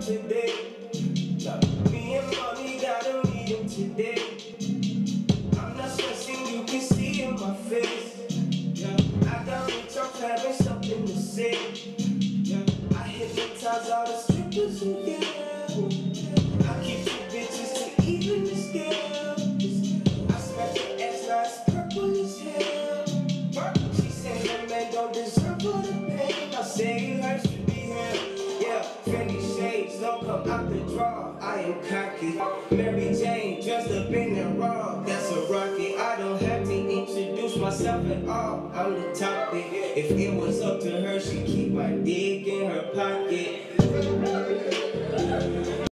today. Me and mommy got a meeting today. I'm not stressing, you can see in my face. I got me talk, having something to say. I hypnotize all the strippers who get. I keep two bitches to even the scale. I smack the ass, now it's purple as hell. She said that man don't deserve all the pain. I say it hurts to be here. Yeah, Fendi shades don't come out the drawer. I am cocky. Mary Jane dressed up in the raw. That's a rocket. I don't have to introduce myself at all. I'm the topic. If it was up to her, she'd keep my dick in her pocket.